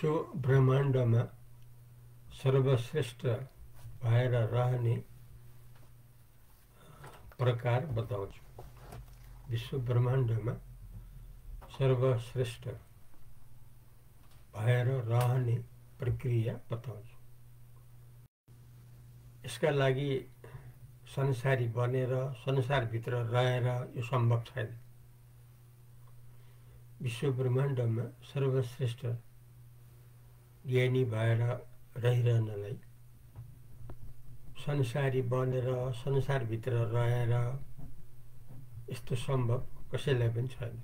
विश्व ब्रह्माण्डमा सर्वश्रेष्ठ भएर रहने प्रकार बताउँछु। विश्व ब्रह्माण्डमा सर्वश्रेष्ठ भएर रहने प्रक्रिया बताउँछु। यसका लागि संसारी बनेर संसारभित्र रहेर यो सम्भव छैन। विश्व ब्रह्माण्डमा सर्वश्रेष्ठ ज्ञानी भएर रहिरहनलाई संसारी बनेर संसारभित्र रहेर यस्तो सम्भव कसैलाई पनि छैन।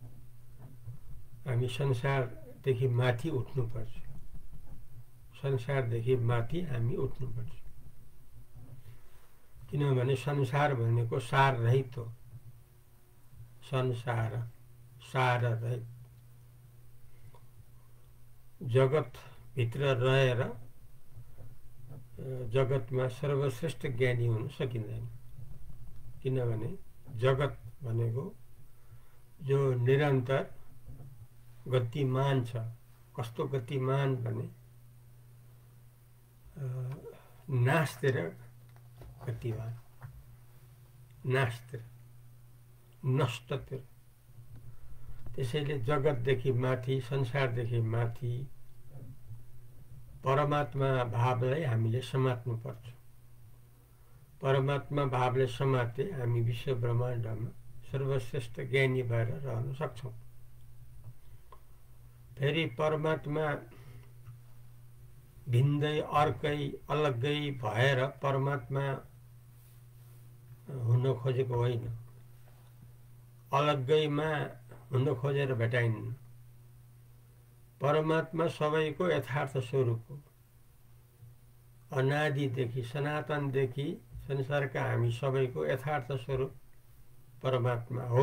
हामी संसारदेखि माथि उठ्नुपर्छ। संसारदेखि माथि हामी उठ्नुपर्छ। किनभने संसार भनेको सार रहित हो। संसार सार रहित जगत भित्र रहेर जगतमा सर्वश्रेष्ठ ज्ञानी हुन सकिँदैन। किनभने जगत भनेको जो निरन्तर गतिमान छ। कस्तो गतिमान भने नाशतिर गतिमान, नाशतिर, नष्टतिर। त्यसैले जगतदेखि माथि संसारदेखि माथि परमात्मा भावलाई हामीले समात्नुपर्छ। परमात्मा भावले समाते हामी विश्व ब्रह्माण्डमा सर्वश्रेष्ठ ज्ञानी भएर रहन सक्छौँ। फेरि परमात्मा भिन्दै अर्कै अलग्गै भएर परमात्मा हुन खोजेको होइन। अलग्गैमा हुन खोजेर भेटाइन्न। परमात्मा सबैको यथार्थ स्वरूप हो। अनादिदेखि सनातनदेखि संसारका हामी सबैको यथार्थ स्वरूप परमात्मा हो।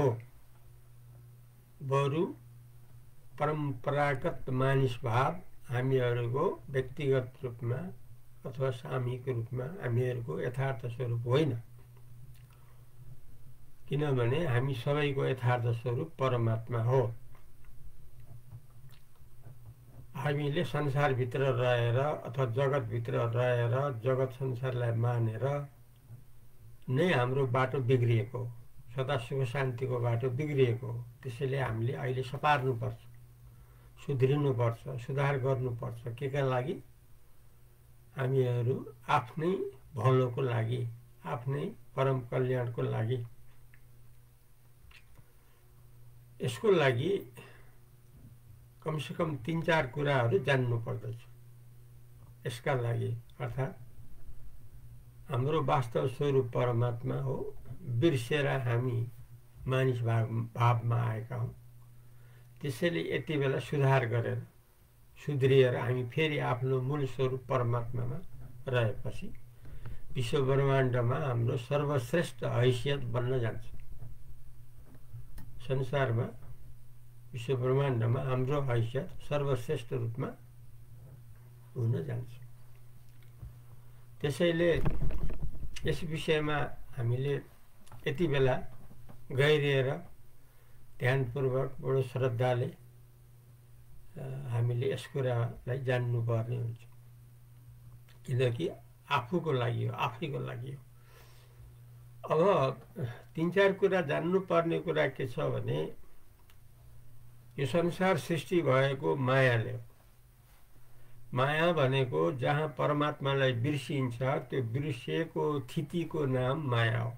बरु परम्परागत मानिस भाव हामीहरूको व्यक्तिगत रूपमा अथवा सामूहिक रूपमा हामीहरूको यथार्थ स्वरूप होइन। किनभने हामी सबैको यथार्थ स्वरूप परमात्मा हो। हामीले संसारभित्र रहेर अथवा जगतभित्र रहेर जगत संसारलाई मानेर नै हाम्रो बाटो बिग्रिएको हो। सदा सुख शान्तिको बाटो बिग्रिएको हो। त्यसैले हामीले अहिले सपार्नुपर्छ, सुध्रिनुपर्छ, सुधार गर्नुपर्छ। केका लागि? हामीहरू आफ्नै भलोको लागि, आफ्नै परम कल्याणको लागि। यसको लागि कमसेकम 3-4 कुराहरू जान्नु पर्दछ। यसका लागि अर्थात् हाम्रो वास्तव स्वरूप परमात्मा हो। बिर्सेर हामी मानिस भावमा आएका हौँ। त्यसैले यति बेला सुधार गरेर सुध्रिएर हामी फेरि आफ्नो मूल स्वरूप परमात्मामा रहेपछि विश्व ब्रह्माण्डमा हाम्रो सर्वश्रेष्ठ हैसियत बन्न जान्छ। संसारमा विश्व ब्रह्माण्डमा हाम्रो हैसियत सर्वश्रेष्ठ रूपमा हुन जान्छ। त्यसैले यस विषयमा हामीले यति बेला गहिरिएर ध्यानपूर्वक बडो श्रद्धाले हामीले यस कुरालाई जान्नुपर्ने हुन्छ। किनकि आफूको लागि हो, आफैको लागि हो। अब 3-4 कुरा जान्नुपर्ने कुरा के छ भने यो संसार सृष्टि भएको मायाले हो। माया भनेको जहाँ परमात्मालाई बिर्सिन्छ त्यो बिर्सिएको स्थितिको नाम माया हो।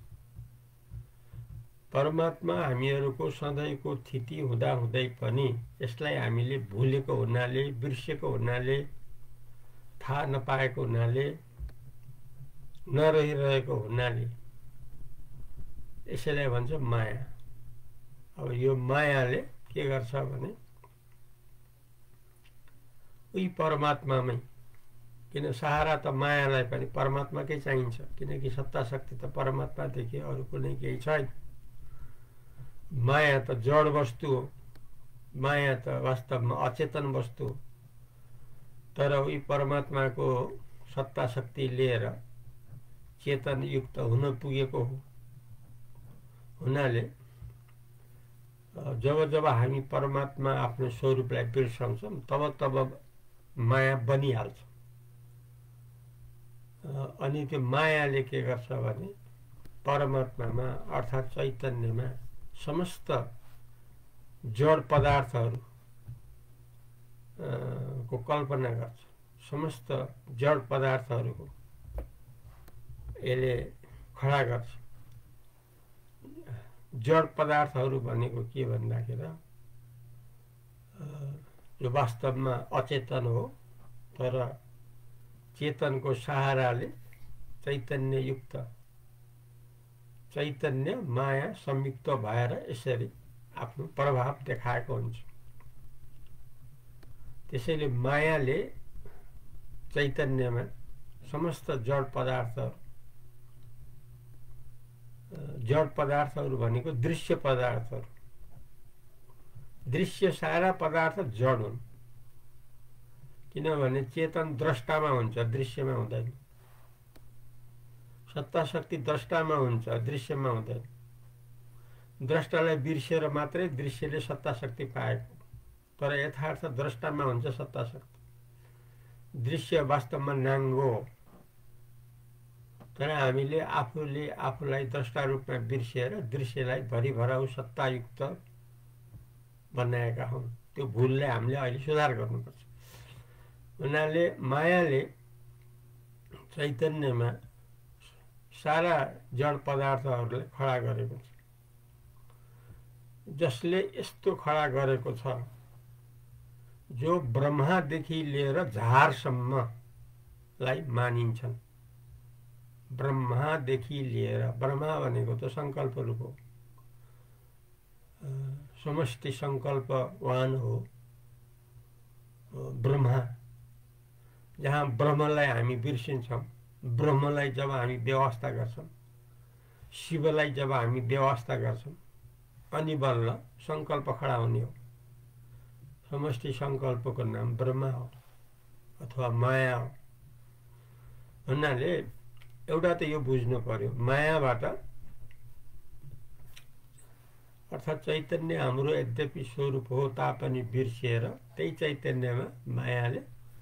परमात्मा हामीहरूको सधैँको स्थिति हुँदाहुँदै पनि यसलाई हामीले भुलेको हुनाले, बिर्सेको हुनाले, थाहा नपाएको हुनाले, नरहिरहेको हुनाले यसैलाई भन्छ माया। अब यो मायाले के गर्छ भने उही परमात्मामै, किन सहारा त मायालाई पनि परमात्माकै चाहिन्छ। किनकि सत्ता शक्ति त परमात्मादेखि अरू कुनै केही छैन। माया त जड वस्तु हो। माया त वास्तवमा अचेतन वस्तु हो। तर उही परमात्माको सत्ता शक्ति लिएर चेतन युक्त हुन पुगेको हो। हुनाले जब जब हामी परमात्मा आफ्नो स्वरूपलाई बिर्साउँछौँ तब तब माया बनिहाल्छ। अनि त्यो मायाले के गर्छ भने परमात्मामा अर्थात् चैतन्यमा समस्त जड पदार्थहरू को कल्पना गर्छ। समस्त जड पदार्थहरूको यसले खडा गर्छ। जड पदार्थहरू भनेको के भन्दाखेरि जो वास्तवमा अचेतन हो तर चेतनको सहाराले चैतन्ययुक्त चैतन्य माया संयुक्त भएर यसरी आफ्नो प्रभाव देखाएको हुन्छ। त्यसैले मायाले चैतन्यमा समस्त जड पदार्थहरू भनेको दृश्य पदार्थहरू। दृश्य सारा पदार्थ जड हुन्, किनभने चेतन द्रष्टामा हुन्छ, दृश्यमा हुँदैन। सत्ता शक्ति द्रष्टामा हुन्छ, दृश्यमा हुँदैन। द्रष्टालाई बिर्सेर मात्रै दृश्यले सत्ता शक्ति पाएको, तर यथार्थ द्रष्टामा हुन्छ सत्ता शक्ति। दृश्य वास्तवमा नाङ्गो हो, तर हामीले आफूले आफूलाई द्रष्टा रूपमा बिर्सेर दृश्यलाई भरिभराउ सत्तायुक्त बनाएका हौँ। त्यो भुललाई हामीले अहिले सुधार गर्नुपर्छ। उनीहरूले मायाले चैतन्यमा सारा जड पदार्थहरूलाई खडा गरेको छ। जसले यस्तो खडा गरेको छ जो ब्रह्मादेखि लिएर झारसम्मलाई मानिन्छन्। ब्रह्मादेखि लिएर, ब्रह्मा भनेको त सङ्कल्प रूप हो, समष्टि सङ्कल्पवान हो ब्रह्मा। जहाँ ब्रह्मलाई हामी बिर्सिन्छौँ, ब्रह्मलाई जब हामी व्यवस्था गर्छौँ, शिवलाई जब हामी व्यवस्था गर्छौँ, अनि बल्ल सङ्कल्प खडा हुने हो। समष्टि सङ्कल्पको नाम ब्रह्मा हो अथवा माया हो। हुनाले एउटा त यो बुझ्नु पर्यो, मायाबाट अर्थात् चैतन्य हाम्रो यद्यपि स्वरूप हो तापनि बिर्सिएर त्यही चैतन्यमा मायाले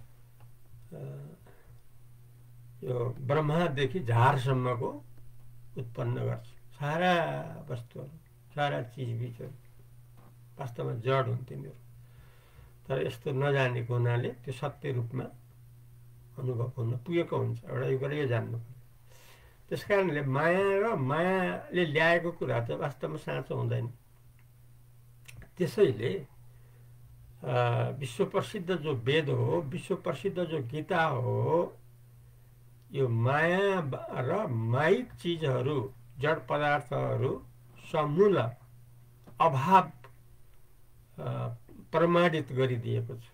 यो ब्रह्मादेखि झारसम्मको उत्पन्न गर्छ। सारा वस्तुहरू, सारा चिजबिजहरू वास्तवमा जड हुन् तिनीहरू, तर यस्तो नजानेको हुनाले त्यो सत्य रूपमा अनुभव हुन पुगेको हुन्छ। एउटा यो कुरा यो जान्नु पर्यो। त्यस कारणले माया र मायाले ल्याएको कुरा चाहिँ वास्तवमा साँचो हुँदैन। त्यसैले विश्व प्रसिद्ध जो वेद हो, विश्व प्रसिद्ध जो गीता हो, यो माया र माइक चिजहरू, जड पदार्थहरू समूल अभाव प्रमाणित गरिदिएको छ।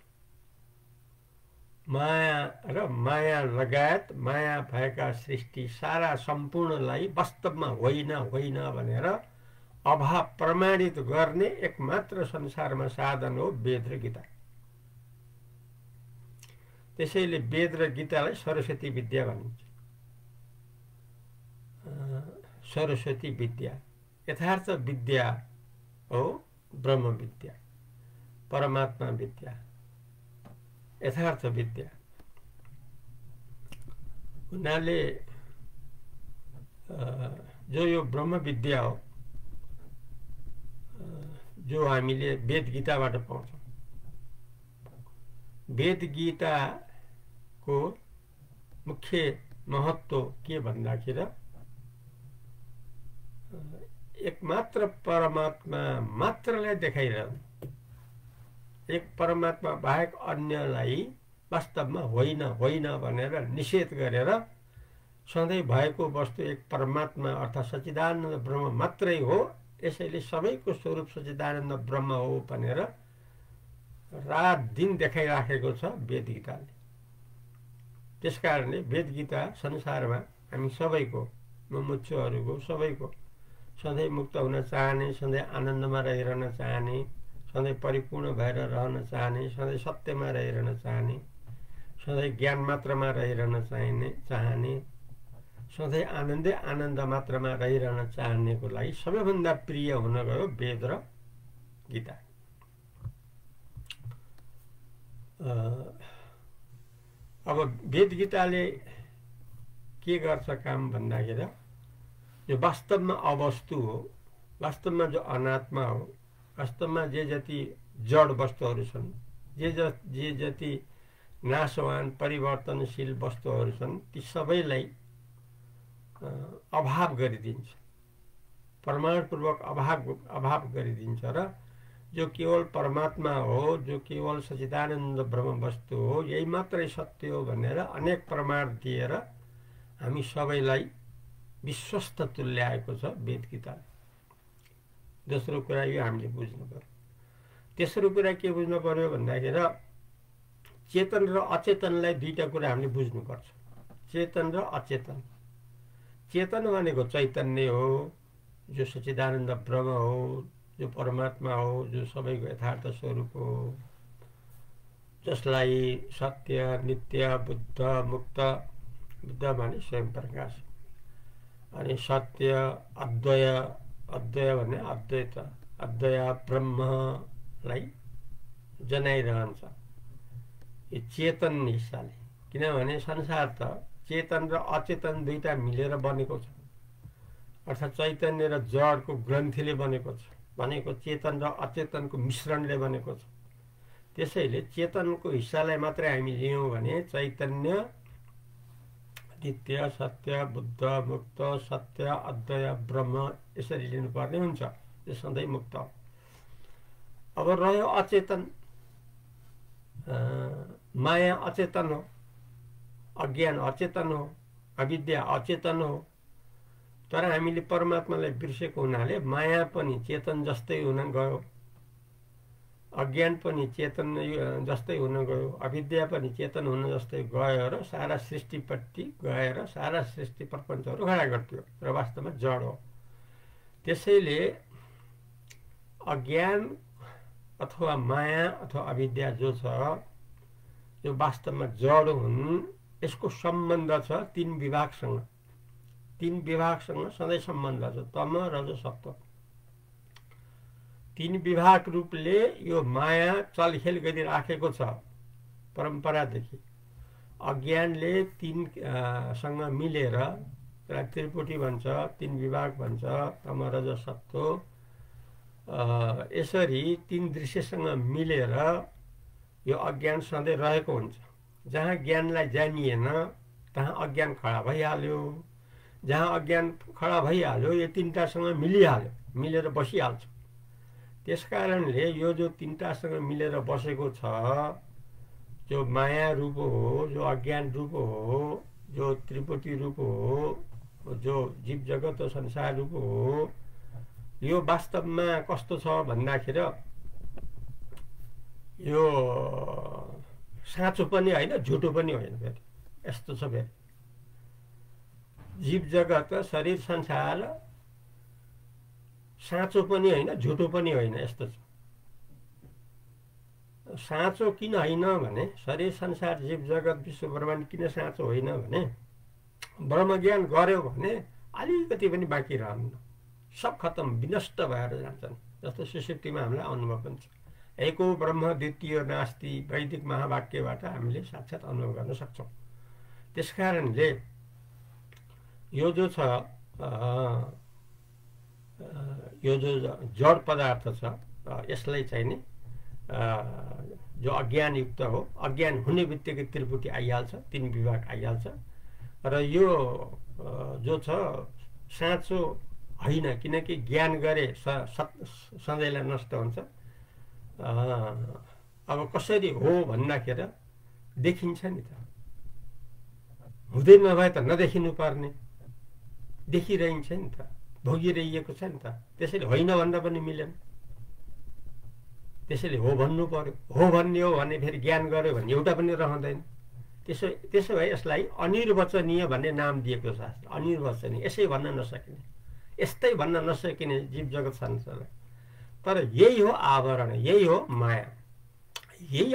माया र माया लगायत माया भएका सृष्टि सारा सम्पूर्णलाई वास्तवमा होइन होइन भनेर अभाव प्रमाणित गर्ने एकमात्र संसारमा साधन हो वेद र गीता। त्यसैले वेद र गीतालाई सरस्वती विद्या भनिन्छ। सरस्वती विद्या यथार्थ विद्या हो, ब्रह्म विद्या, परमात्मा विद्या, यथार्थ विद्या। उनीहरूले जो यो ब्रह्म विद्या हो, जो हामीले वेद गीताबाट पाउँछौँ। वेद गीताको मुख्य महत्त्व के भन्दाखेरि एकमात्र परमात्मा मात्रलाई देखाइरहनु, एक परमात्मा बाहेक अन्यलाई वास्तवमा होइन होइन भनेर निषेध गरेर सधैँ भएको वस्तु एक परमात्मा अर्थात् सच्चिदानन्द ब्रह्म मात्रै हो, यसैले सबैको स्वरूप सच्चिदानन्द ब्रह्म हो भनेर रात दिन देखाइराखेको छ वेद गीताले। त्यसकारणले वेद गीता संसारमा हामी सबैको, मुमुक्षुहरूको सबैको सधैँ मुक्त हुन चाहने, सधैँ आनन्दमा रहिरहन चाहने, सधैँ परिपूर्ण भएर रहन चाहने, सधैँ सत्यमा रहिरहन चाहने, सधैँ ज्ञान मात्रमा रहिरहन चाहने, सधैँ आनन्दै आनन्द मात्रमा रहिरहन चाहनेको लागि सबैभन्दा प्रिय हुन गयो वेद र गीता। अब वेद गीताले के गर्छ काम भन्दाखेरि यो वास्तवमा अवस्तु हो, वास्तवमा जो अनात्मा हो, वास्तवमा जे जति जड वस्तुहरू छन्, जे जति नाशवान परिवर्तनशील वस्तुहरू छन्, ती सबैलाई अभाव गरिदिन्छ, प्रमाणपूर्वक अभाव गरिदिन्छ र जो केवल परमात्मा हो, जो केवल सच्चिदानन्द ब्रह्म वस्तु हो, यही मात्रै सत्य हो भनेर अनेक प्रमाण दिएर हामी सबैलाई विश्वस्त तुल्याएको छ वेद गीताले। दोस्रो कुरा यो हामीले बुझ्नु पर्यो। तेस्रो कुरा के बुझ्नु पर्यो भन्दाखेरि चेतन र अचेतनलाई दुईटा कुरा हामीले बुझ्नुपर्छ। चेतन र अचेतन। चेतन भनेको चैतन्य हो, जो सच्चिदानन्द ब्रह्म हो, जो परमात्मा हो, जो सबैको यथार्थ स्वरूप हो, जसलाई सत्य, नित्य, बुद्ध, मुक्त, बुद्ध माने स्वयं प्रकाश, अनि सत्य, अद्वय, अद्वय भने अद्वैत, अद्वय ब्रह्मलाई जनाइरहन्छ यो चेतन हिस्साले। किनभने संसार त चेतन र अचेतन दुईटा मिलेर बनेको छ, अर्थात् चैतन्य र जडको ग्रन्थीले बनेको छ, भनेको चेतन र अचेतनको मिश्रणले बनेको छ। त्यसैले चेतनको हिस्सालाई मात्रै हामी लियौँ भने चैतन्य, नित्य, सत्य, बुद्ध, मुक्त, सत्य, अद्वय ब्रह्म यसरी लिनुपर्ने हुन्छ, यो सधैँ मुक्त हो। अब रह्यो अचेतन, माया अचेतन हो, अज्ञान अचेतन हो, अविद्या अचेतन हो। तर हामीले परमात्मालाई बिर्सेको हुनाले माया पनि चेतन जस्तै हुन गयो, अज्ञान पनि चेतन जस्तै हुन गयो, अविद्या पनि चेतन हुन जस्तै गयो र सारा सृष्टिपट्टि गएर सारा सृष्टि प्रपञ्चहरू खडा गर्थ्यो र वास्तवमा जड हो। त्यसैले अज्ञान अथवा माया अथवा अविद्या जो छ, जो वास्तवमा जड हुन्, यसको सम्बन्ध छ तीन विभागसँग। तीन विभागसँग सधैँ सम्बन्ध छ, तम, रज, सत्व। तीन विभाग रूपले यो माया चलखेल गरिराखेको छ परम्परादेखि। अज्ञानले तीन सँग मिलेर त्रिपुटी भन्छ, तीन विभाग भन्छ, तम, रज, सत्व। यसरी तीन दृश्यसँग मिलेर यो अज्ञान सधैँ रहेको हुन्छ। जहाँ ज्ञानलाई जानिएन तहाँ अज्ञान खडा भइहाल्यो, जहाँ अज्ञान खडा भइहाल्यो यो तिनटासँग मिलिहाल्यो, मिलेर बसिहाल्छ। त्यसकारणले यो जो तिनटासँग मिलेर बसेको छ, जो माया रूप हो, जो अज्ञान रूप हो, जो त्रिपुटी रूप हो, जो जीव जगत र संसार रूप हो, यो वास्तवमा कस्तो छ भन्दाखेरि यो साँचो पनि होइन, झुटो पनि होइन। फेरि यस्तो छ, फेरि जीव जगत शरीर संसार साँचो पनि होइन, झुटो पनि होइन, यस्तो छ। साँचो किन होइन भने शरीर संसार जीव जगत विश्व ब्रह्माण्ड किन साँचो होइन भने ब्रह्मज्ञान गर्यो भने अलिकति पनि बाँकी रहन्न, सब खत्तम विनष्ट भएर जान्छन्। जस्तो सुषुप्तिमा हामीलाई अनुभव हुन्छ, एको ब्रह्म द्वितीय नास्ति वैदिक महावाक्यबाट हामीले साक्षात् अनुभव गर्न सक्छौँ। त्यसकारणले यो जो छ, यो जो जड पदार्थ छ, यसलाई चाहिँ नि जो अज्ञानयुक्त हो, अज्ञान हुने बित्तिकै त्रिपुटी आइहाल्छ, तीन विभाग आइहाल्छ। र यो जो छ साँचो होइन, किनकि ज्ञान गरे सधैँलाई नष्ट हुन्छ। अब कसरी हो भन्दाखेरि देखिन्छ नि त, हुँदै नभए त नदेखिनु पर्ने, देखिरहन्छ नि त, भोगिरहेको छ नि त। त्यसैले होइन भन्न पनि मिलेन, त्यसैले हो भन्नु पर्यो। हो भन्ने हो भने फेरि ज्ञान गर्यो भने एउटा पनि रहँदैन। त्यसो भए यसलाई अनिर्वचनीय भन्ने नाम दिएको छ शास्त्र। अनिर्वचनीय, यसै भन्न नसकिने, यस्तै भन्न नसकिने जीव जगत संसार। तर यही हो आवरण, यही हो माया, यही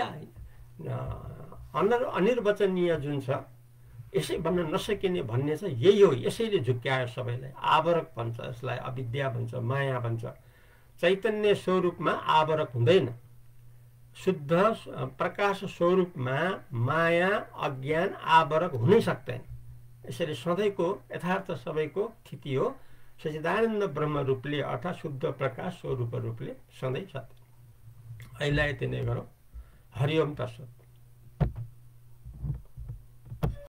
अनिर्वचनीय जुन छ, यसै भन्न नसकिने भन्ने छ, यही हो। यसैले झुक्क्यायो सबैलाई। आवरक भन्छ यसलाई, अविद्या भन्छ, माया भन्छ। चैतन्य स्वरूपमा आवरक हुँदैन। शुद्ध प्रकाश स्वरूपमा माया अज्ञान आवरक हुनै सक्दैन। यसरी सधैँको यथार्थ सबैको स्थिति हो सच्चिदानन्द ब्रह्म रूपले अर्थात् शुद्ध प्रकाश स्वरूप रूपले सधैँ सत्य। अहिले यति नै गरौँ। हरि ओम तत्सत।